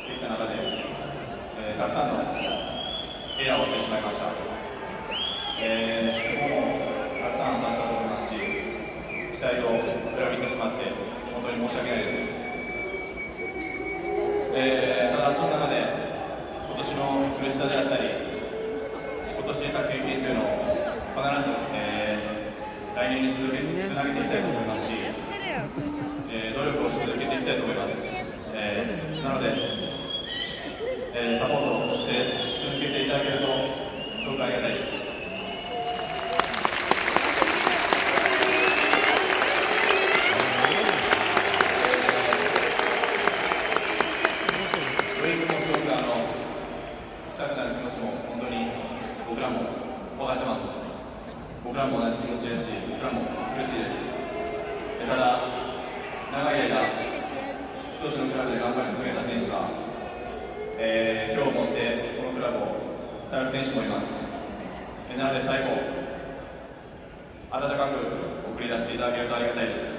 してきた中で、たくさんのエラーをしてしまいました。質問もたくさんさせたと思いますし、期待を裏切ってしまって本当に申し訳ないです。ただその中で今年の苦しさであったり、今年得た経験というのを必ず、来年につなげていきたいと思いますし、努力を続けていきたいと思います。なので、サポートして続けていただけるとすごくありがたいです。ウイングもすごくしたくなる気持ちも本当に僕らも分かってます。僕らも同じ気持ちですし、僕らも苦しいです。ただ、長い間、一つのクラブで頑張り続けた選手が、今日をもってこのクラブを去る選手もいます。なので最後、温かく送り出していただけるとありがたいです。